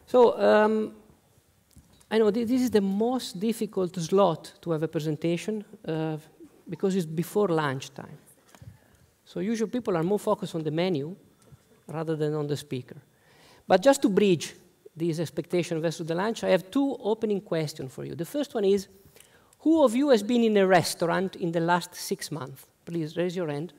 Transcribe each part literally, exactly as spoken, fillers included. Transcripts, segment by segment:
So, um, I know th this is the most difficult slot to have a presentation uh, because it's before lunchtime. So usually people are more focused on the menu rather than on the speaker. But just to bridge this expectation versus the lunch, I have two opening questions for you. The first one is, who of you has been in a restaurant in the last six months? Please raise your hand.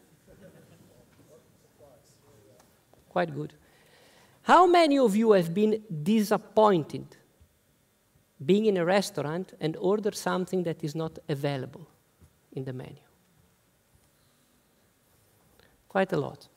Quite good. How many of you have been disappointed being in a restaurant and ordered something that is not available in the menu? Quite a lot.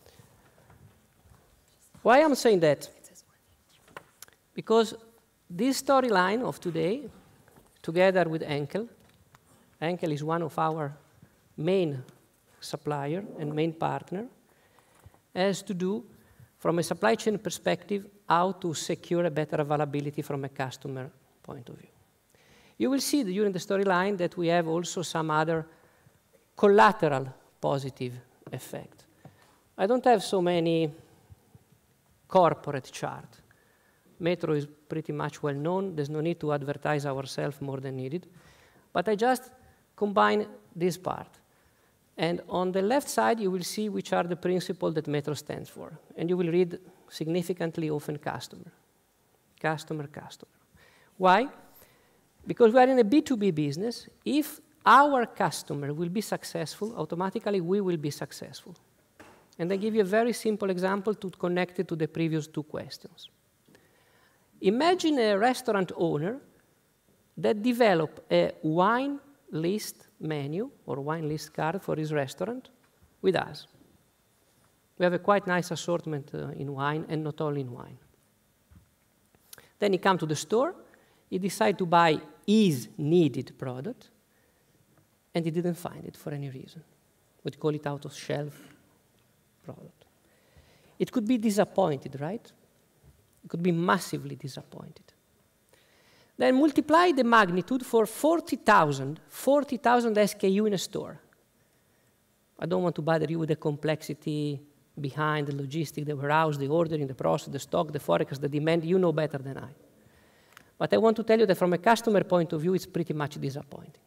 Why I'm saying that? Because this storyline of today, together with Henkel, Henkel is one of our main supplier and main partner, has to do, from a supply chain perspective, how to secure a better availability from a customer point of view. You will see during the storyline that we have also some other collateral positive effect. I don't have so many corporate charts. Metro is pretty much well known. There's no need to advertise ourselves more than needed. But I just combine this part. And on the left side, you will see which are the principles that Metro stands for. And you will read significantly often customer. Customer, customer. Why? Because we are in a B two B business. If our customer will be successful, automatically we will be successful. And I give you a very simple example to connect it to the previous two questions. Imagine a restaurant owner that developed a wine list menu or wine list card for his restaurant with us. We have a quite nice assortment uh, in wine and not only in wine. Then he comes to the store, he decides to buy his needed product, and he didn't find it for any reason. We call it out of shelf product. It could be disappointed, right? It could be massively disappointed. Then multiply the magnitude for forty thousand, forty thousand S K U in a store. I don't want to bother you with the complexity behind the logistics, the warehouse, the ordering, the process, the stock, the forecast, the demand. You know better than I. But I want to tell you that from a customer point of view, it's pretty much disappointing.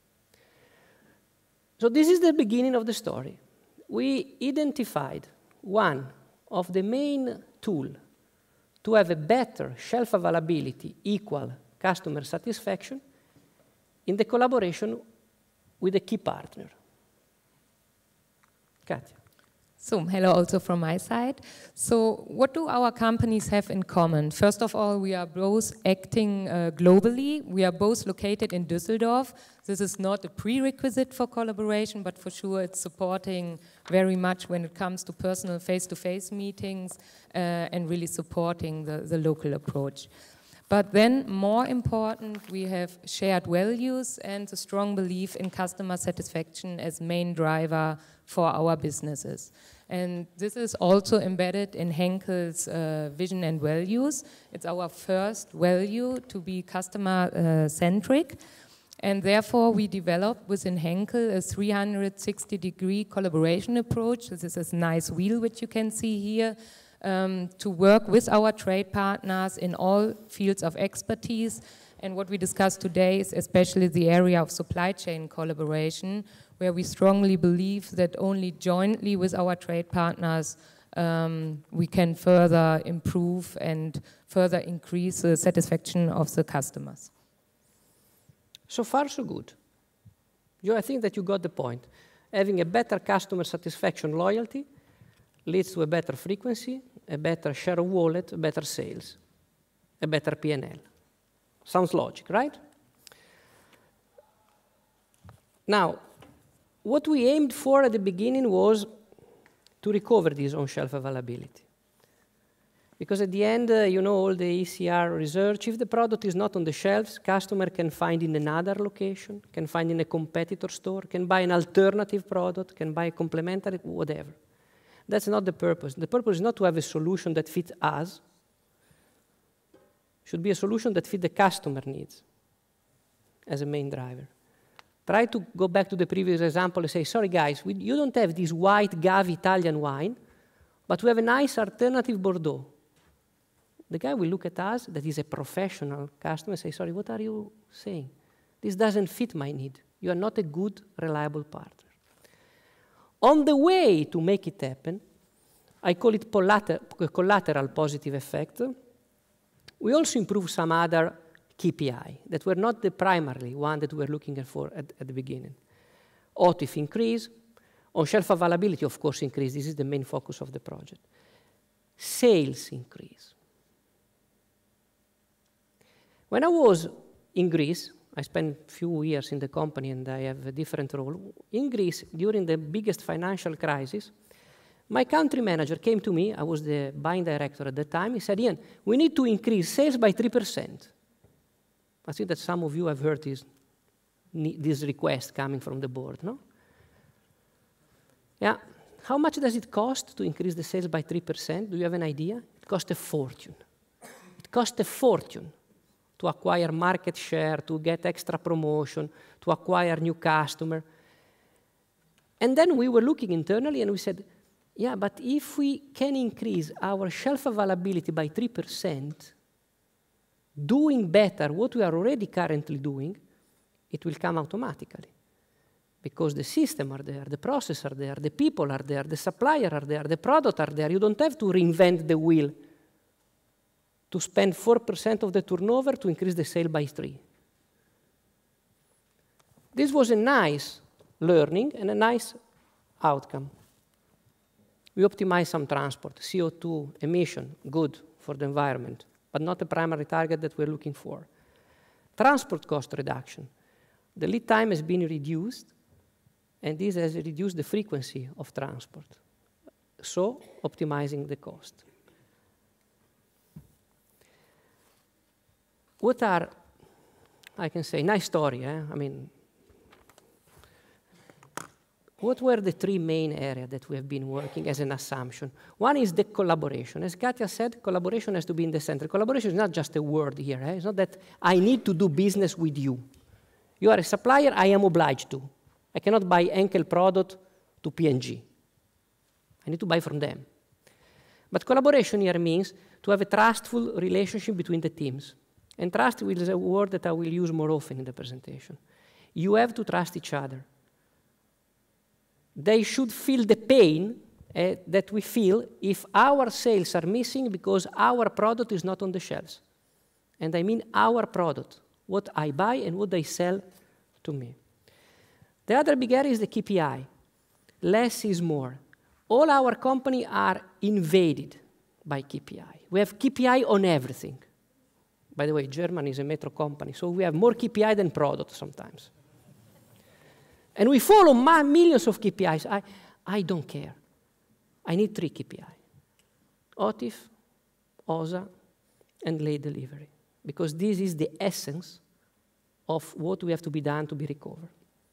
So this is the beginning of the story. We identified one of the main tools to have a better shelf availability equal customer satisfaction in the collaboration with a key partner. Katia. So, hello also from my side. So, what do our companies have in common? First of all, we are both acting uh, globally. We are both located in Düsseldorf. This is not a prerequisite for collaboration, but for sure it's supporting very much when it comes to personal face-to-face meetings uh, and really supporting the, the local approach. But then, more important, we have shared values and a strong belief in customer satisfaction as main driver for our businesses. And this is also embedded in Henkel's uh, vision and values. It's our first value to be customer-centric. Uh, and therefore, we developed within Henkel a three hundred sixty degree collaboration approach. This is a nice wheel which you can see here. Um, to work with our trade partners in all fields of expertise. And what we discussed today is especially the area of supply chain collaboration, where we strongly believe that only jointly with our trade partners um, we can further improve and further increase the satisfaction of the customers. So far, so good. You, I think that you got the point. Having a better customer satisfaction loyalty leads to a better frequency, a better share of wallet, a better sales, a better P and L. Sounds logic, right? Now, what we aimed for at the beginning was to recover this on-shelf availability. Because at the end, uh, you know, all the E C R research, if the product is not on the shelves, customer can find in another location, can find in a competitor store, can buy an alternative product, can buy a complementary, whatever. That's not the purpose. The purpose is not to have a solution that fits us. It should be a solution that fits the customer needs as a main driver. Try to go back to the previous example and say, sorry guys, we, you don't have this white Gavi Italian wine, but we have a nice alternative Bordeaux. the guy will look at us, that is a professional customer, and say, sorry, what are you saying? This doesn't fit my need. You are not a good, reliable partner. On the way to make it happen, I call it collateral positive effect. We also improve some other K P I that were not the primary one that we were looking for at, at the beginning. O T I F increase, on-shelf availability, of course, increase. This is the main focus of the project. Sales increase. When I was in Greece, I spent a few years in the company and I have a different role. In Greece, during the biggest financial crisis, my country manager came to me, I was the buying director at the time, he said, Ian, we need to increase sales by three percent. I think that some of you have heard this, this request coming from the board, no? Yeah, how much does it cost to increase the sales by three percent? Do you have an idea? It costs a fortune. It costs a fortune to acquire market share, to get extra promotion, to acquire new customer. And then we were looking internally and we said, yeah, but if we can increase our shelf availability by three percent, doing better what we are already currently doing, it will come automatically. Because the system are there, the process are there, the people are there, the supplier are there, the product are there. You don't have to reinvent the wheel to spend four percent of the turnover to increase the sale by three. This was a nice learning and a nice outcome. We optimize some transport, C O two emission, good for the environment, but not the primary target that we're looking for. Transport cost reduction. The lead time has been reduced, and this has reduced the frequency of transport, so optimizing the cost. What are, I can say, nice story, eh? I mean, what were the three main areas that we have been working as an assumption? One is the collaboration. As Katia said, collaboration has to be in the center. Collaboration is not just a word here. Eh? It's not that I need to do business with you. You are a supplier, I am obliged to. I cannot buy Henkel product to P and G. I need to buy from them. But collaboration here means to have a trustful relationship between the teams. And trust is a word that I will use more often in the presentation. You have to trust each other. They should feel the pain uh, that we feel if our sales are missing because our product is not on the shelves. And I mean our product, what I buy and what they sell to me. The other big area is the K P I. Less is more. All our company are invaded by K P I. We have K P I on everything. By the way, Germany is a metro company, so we have more K P I than product sometimes. And we follow millions of K P Is. I, I don't care. I need three K P I. O T I F, O S A, and late delivery. Because this is the essence of what we have to be done to be recovered.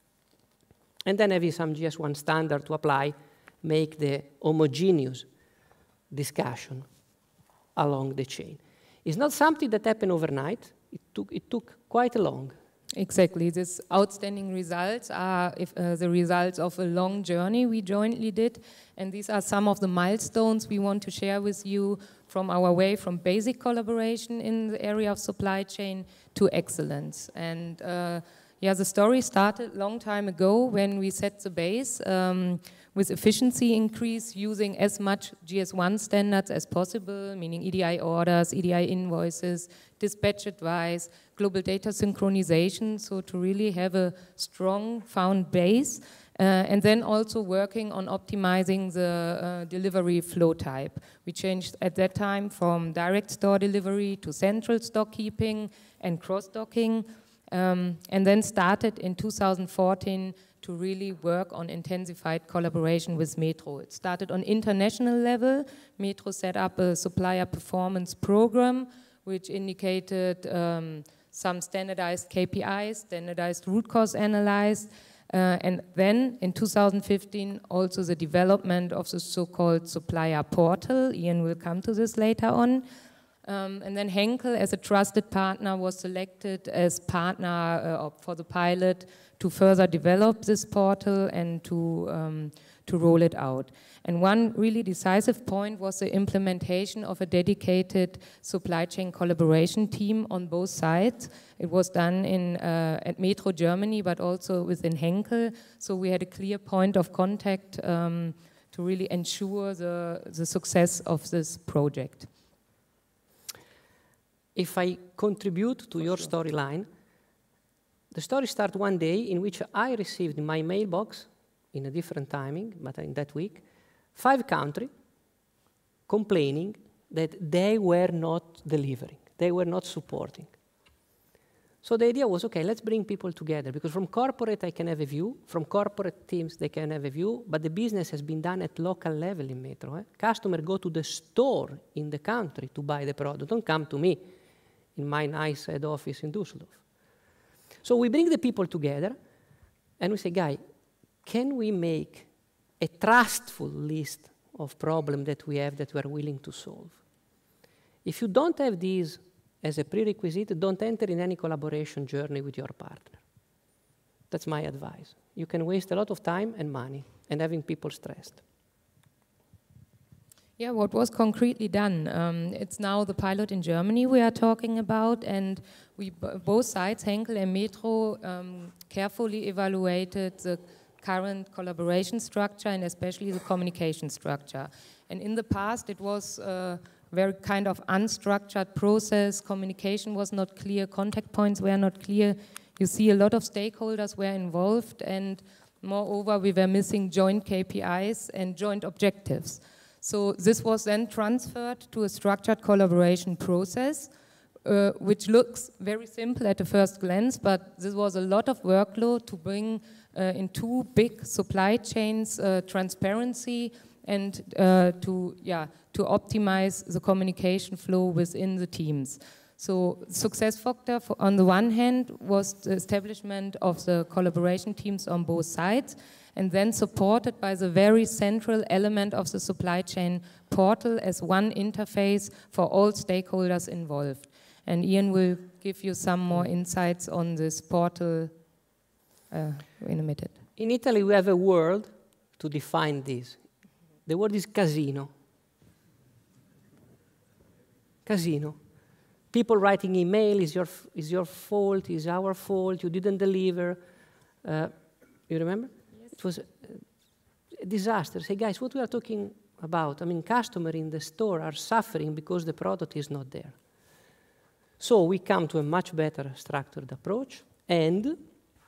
And then having some G S one standard to apply, make the homogeneous discussion along the chain. It's not something that happened overnight. It took, it took quite long. Exactly. These outstanding results are if, uh, the results of a long journey we jointly did. And these are some of the milestones we want to share with you from our way from basic collaboration in the area of supply chain to excellence. And uh, yeah, the story started a long time ago when we set the base um, with efficiency increase using as much G S one standards as possible, meaning E D I orders, E D I invoices, dispatch advice, global data synchronization, so to really have a strong found base, uh, and then also working on optimizing the uh, delivery flow type. We changed at that time from direct store delivery to central stock keeping and cross-docking, um, and then started in two thousand fourteen to really work on intensified collaboration with Metro. It started on international level. Metro set up a supplier performance program which indicated um, some standardized K P Is, standardized root cause analysis, uh, and then in two thousand fifteen also the development of the so-called supplier portal. Ian will come to this later on. Um, and then Henkel, as a trusted partner, was selected as partner uh, for the pilot to further develop this portal and to, um, to roll it out. And one really decisive point was the implementation of a dedicated supply chain collaboration team on both sides. It was done in, uh, at Metro Germany, but also within Henkel. So we had a clear point of contact um, to really ensure the, the success of this project. If I contribute to your storyline, the story starts one day in which I received in my mailbox, in a different timing, but in that week, five countries complaining that they were not delivering, they were not supporting. So the idea was, okay, let's bring people together, because from corporate I can have a view, from corporate teams they can have a view, but the business has been done at local level in Metro. Eh? Customers go to the store in the country to buy the product, don't come to me in my nice head office in Düsseldorf. So we bring the people together and we say, guys, can we make a trustful list of problems that we have that we are willing to solve? If you don't have these as a prerequisite, don't enter in any collaboration journey with your partner. That's my advice. You can waste a lot of time and money and having people stressed. Yeah, what was concretely done? Um, it's now the pilot in Germany we are talking about, and we both sides, Henkel and Metro, um, carefully evaluated the current collaboration structure and especially the communication structure. And in the past, it was a very kind of unstructured process. Communication was not clear, contact points were not clear. You see a lot of stakeholders were involved, and moreover, we were missing joint K P Is and joint objectives. So this was then transferred to a structured collaboration process, uh, which looks very simple at the first glance, but this was a lot of workload to bring uh, in two big supply chains uh, transparency and uh, to, yeah, to optimize the communication flow within the teams. So success factor for, on the one hand was the establishment of the collaboration teams on both sides, and then supported by the very central element of the supply chain portal as one interface for all stakeholders involved. And Ian will give you some more insights on this portal uh, in a minute. In Italy, we have a word to define this. The word is casino. Casino. People writing email, is your, is your fault, is our fault, you didn't deliver. Uh, you remember? It was a disaster. Say, guys, what we are talking about, I mean, customers in the store are suffering because the product is not there. So we come to a much better structured approach, and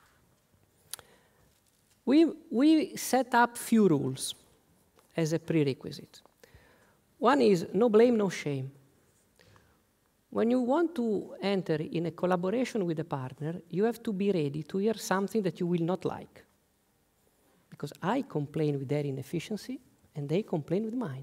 we, we set up few rules as a prerequisite. One is no blame, no shame. When you want to enter in a collaboration with a partner, you have to be ready to hear something that you will not like. Because I complain with their inefficiency, and they complain with mine.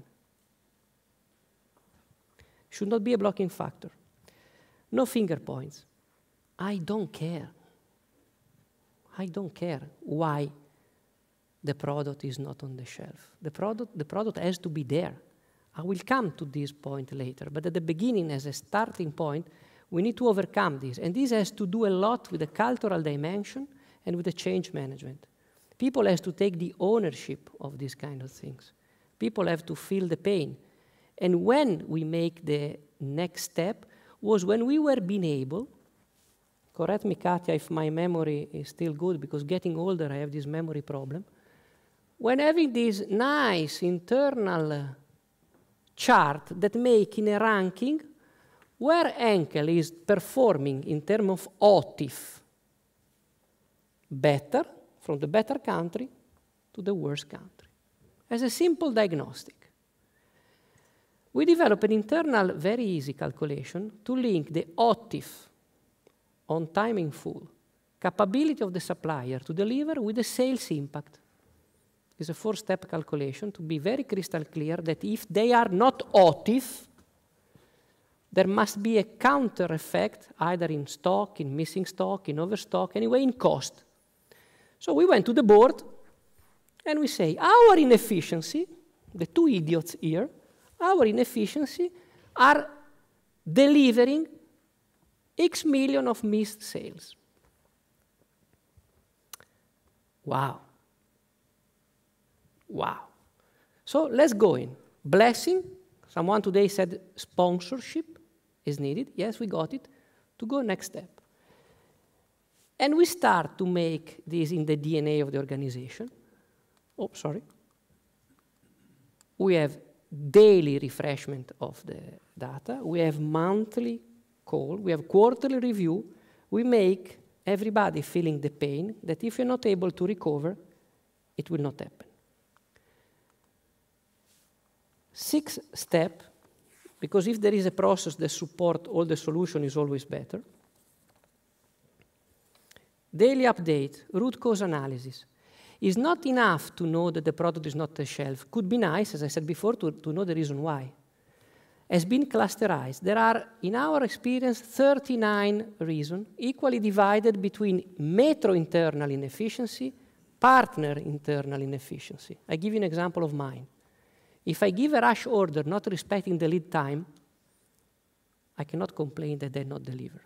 Should not be a blocking factor. No finger points. I don't care. I don't care why the product is not on the shelf. The product, the product has to be there. I will come to this point later, but at the beginning, as a starting point, we need to overcome this. And this has to do a lot with the cultural dimension and with the change management. People have to take the ownership of these kind of things. People have to feel the pain. And when we make the next step was when we were being able, correct me, Katja, if my memory is still good, because getting older, I have this memory problem. When having this nice internal chart that make in a ranking where Henkel is performing in terms of O T I F better, from the better country to the worst country, as a simple diagnostic. We develop an internal, very easy calculation to link the O T I F, on time in full, capability of the supplier to deliver with the sales impact. It's a four-step calculation to be very crystal clear that if they are not O T I F, there must be a counter effect, either in stock, in missing stock, in overstock, anyway, in cost. So we went to the board and we say, our inefficiency, the two idiots here, our inefficiency are delivering X million of missed sales. Wow. Wow. So let's go in. Blessing. Someone today said sponsorship is needed. Yes, we got it. To go next step. And we start to make this in the D N A of the organization. Oh, sorry. We have daily refreshment of the data. We have monthly call. We have quarterly review. We make everybody feeling the pain that if you're not able to recover, it will not happen. Sixth step, because if there is a process that supports all the solution, is always better. Daily update, root cause analysis. It's not enough to know that the product is not on the shelf. Could be nice, as I said before, to, to know the reason why. Has been clusterized. There are, in our experience, thirty-nine reasons, equally divided between metro internal inefficiency, partner internal inefficiency. I give you an example of mine. If I give a rush order not respecting the lead time, I cannot complain that they not deliver.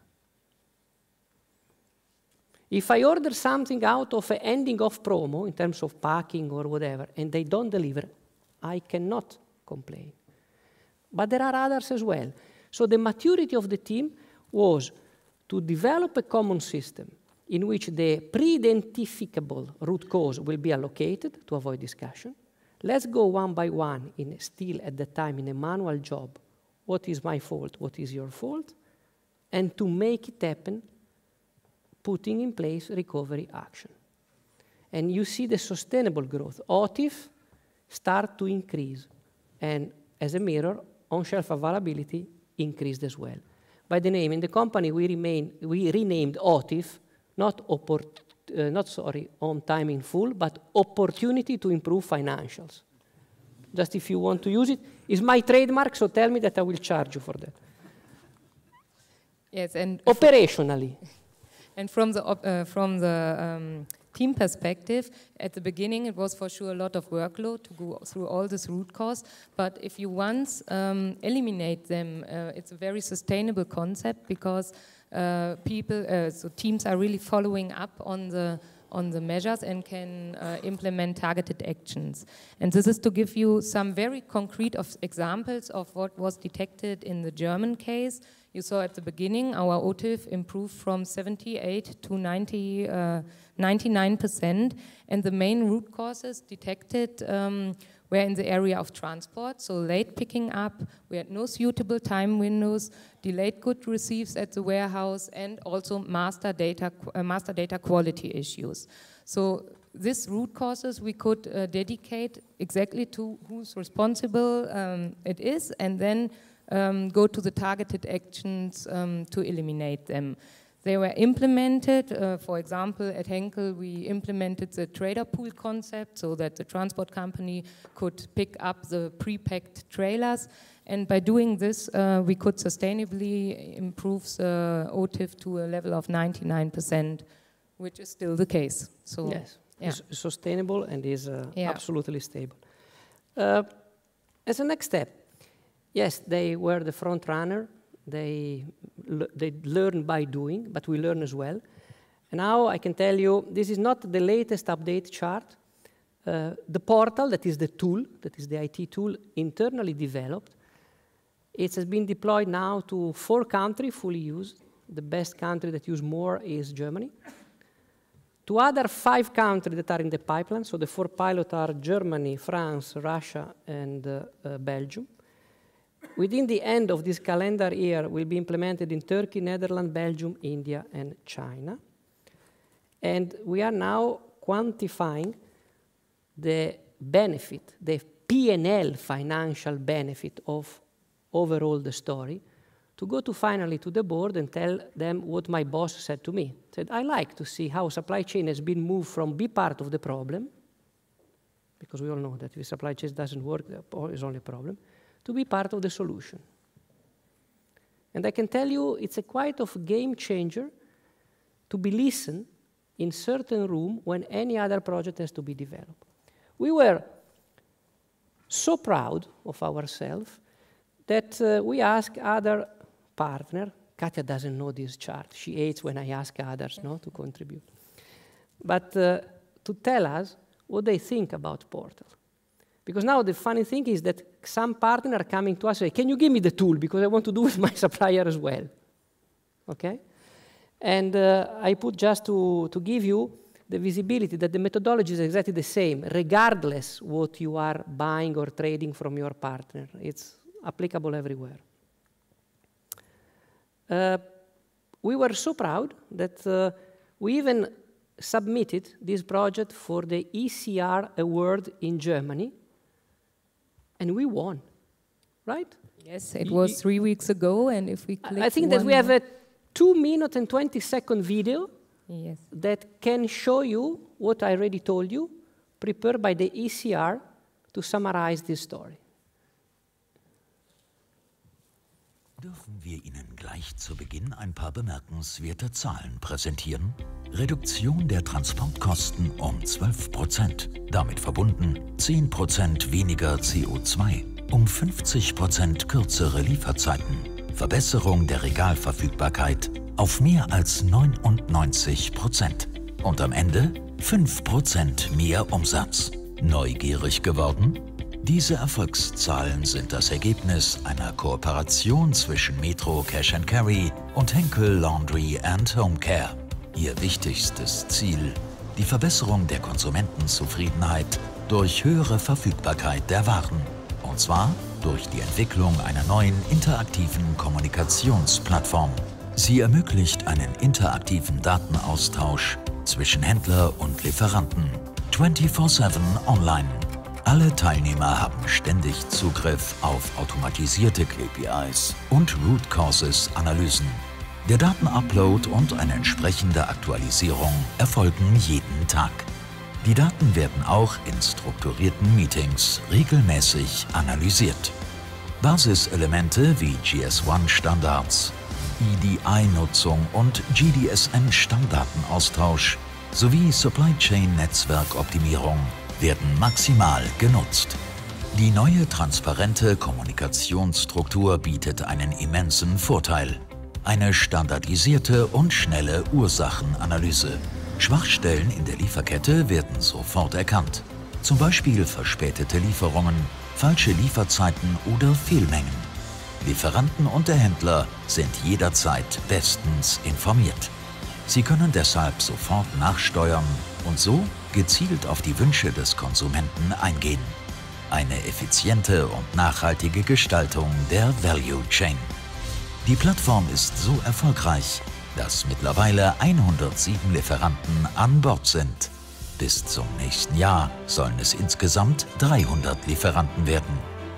If I order something out of an ending of promo, in terms of packing or whatever, and they don't deliver, I cannot complain. But there are others as well. So the maturity of the team was to develop a common system in which the pre-identifiable root cause will be allocated to avoid discussion. Let's go one by one, in still at the time in a manual job. What is my fault? What is your fault? And to make it happen, putting in place recovery action. And you see the sustainable growth. O T I F start to increase. And as a mirror, on-shelf availability increased as well. By the name, in the company, we, remain, we renamed O T I F, not, oppor uh, not sorry, on time in full, but opportunity to improve financials. Just if you want to use it. It's my trademark, so tell me that I will charge you for that. Yes, and operationally. And from the, uh, from the um, team perspective, at the beginning it was for sure a lot of workload to go through all this root cause, but if you once um, eliminate them, uh, it's a very sustainable concept because uh, people, uh, so teams are really following up on the on the measures and can uh, implement targeted actions. And this is to give you some very concrete of examples of what was detected in the German case. You saw at the beginning our O T I F improved from seventy-eight to ninety, uh, ninety-nine percent, and the main root causes detected um, were in the area of transport, so late picking up, we had no suitable time windows, delayed good receives at the warehouse, and also master data, uh, master data quality issues. So these root causes we could uh, dedicate exactly to who's responsible um, it is, and then Um, go to the targeted actions um, to eliminate them. They were implemented, uh, for example, at Henkel we implemented the trader pool concept so that the transport company could pick up the pre-packed trailers, and by doing this uh, we could sustainably improve the O T I F to a level of ninety-nine percent, which is still the case. So, yes, yeah. It's sustainable and is uh, yeah. absolutely stable. Uh, as a next step, yes, they were the front runner. They, they learn by doing, but we learn as well. And now I can tell you, this is not the latest update chart. Uh, the portal, that is the tool, that is the I T tool, internally developed. It has been deployed now to four countries, fully used. The best country that use more is Germany. To other five countries that are in the pipeline, so the four pilots are Germany, France, Russia, and uh, uh, Belgium. Within the end of this calendar year, will be implemented in Turkey, Netherlands, Belgium, India, and China. And we are now quantifying the benefit, the P and L financial benefit of overall the story, to go to finally to the board and tell them what my boss said to me. Said, I like to see how supply chain has been moved from be part of the problem, because we all know that if supply chain doesn't work, it's only a problem, to be part of the solution. And I can tell you it's a quite of a game changer to be listened in certain room when any other project has to be developed. We were so proud of ourselves that uh, we asked other partners, Katja doesn't know this chart, she hates when I ask others no, to contribute, but uh, to tell us what they think about Portal. Because now the funny thing is that some partner are coming to us and say, can you give me the tool? Because I want to do with my supplier as well. Okay? And uh, I put just to, to give you the visibility that the methodology is exactly the same, regardless what you are buying or trading from your partner. It's applicable everywhere. Uh, we were so proud that uh, we even submitted this project for the E C R award in Germany, and we won, right? Yes, it was three weeks ago, and if we click I think that we have a two minute and twenty second video yes. that can show you what I already told you, prepared by the E C R to summarize this story. Dürfen wir Ihnen gleich zu Beginn ein paar bemerkenswerte Zahlen präsentieren? Reduktion der Transportkosten um zwölf Prozent, damit verbunden zehn Prozent weniger C O zwei, um fünfzig Prozent kürzere Lieferzeiten, Verbesserung der Regalverfügbarkeit auf mehr als neunundneunzig Prozent und am Ende fünf Prozent mehr Umsatz. Neugierig geworden? Diese Erfolgszahlen sind das Ergebnis einer Kooperation zwischen Metro Cash and Carry und Henkel Laundry and Home Care. Ihr wichtigstes Ziel: die Verbesserung der Konsumentenzufriedenheit durch höhere Verfügbarkeit der Waren. Und zwar durch die Entwicklung einer neuen interaktiven Kommunikationsplattform. Sie ermöglicht einen interaktiven Datenaustausch zwischen Händler und Lieferanten. vierundzwanzig sieben online. Alle Teilnehmer haben ständig Zugriff auf automatisierte K P Is und Root Causes Analysen. Der Datenupload und eine entsprechende Aktualisierung erfolgen jeden Tag. Die Daten werden auch in strukturierten Meetings regelmäßig analysiert. Basiselemente wie G S eins Standards, E D I-Nutzung und G D S M-Stammdatenaustausch sowie Supply Chain Netzwerkoptimierung werden maximal genutzt. Die neue transparente Kommunikationsstruktur bietet einen immensen Vorteil. Eine standardisierte und schnelle Ursachenanalyse. Schwachstellen in der Lieferkette werden sofort erkannt. Zum Beispiel verspätete Lieferungen, falsche Lieferzeiten oder Fehlmengen. Lieferanten und der Händler sind jederzeit bestens informiert. Sie können deshalb sofort nachsteuern und so gezielt auf die Wünsche des Konsumenten eingehen. Eine effiziente und nachhaltige Gestaltung der Value Chain. Die Plattform ist so erfolgreich, dass mittlerweile hundertsieben Lieferanten an Bord sind. Bis zum nächsten Jahr sollen es insgesamt dreihundert Lieferanten werden.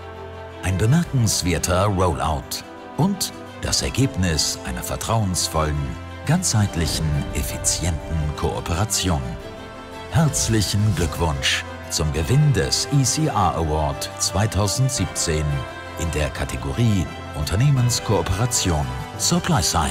Ein bemerkenswerter Rollout und das Ergebnis einer vertrauensvollen, ganzheitlichen, effizienten Kooperation. Herzlichen Glückwunsch zum Gewinn des E C R Award zweitausendsiebzehn in der Kategorie Unternehmenskooperation Supply Side.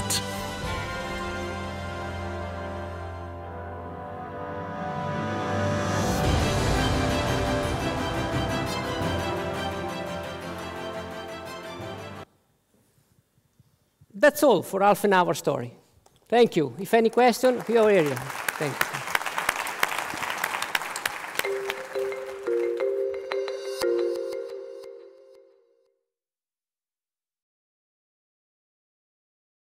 That's all for half an hour story. Thank you. If any question, your area. Thank you.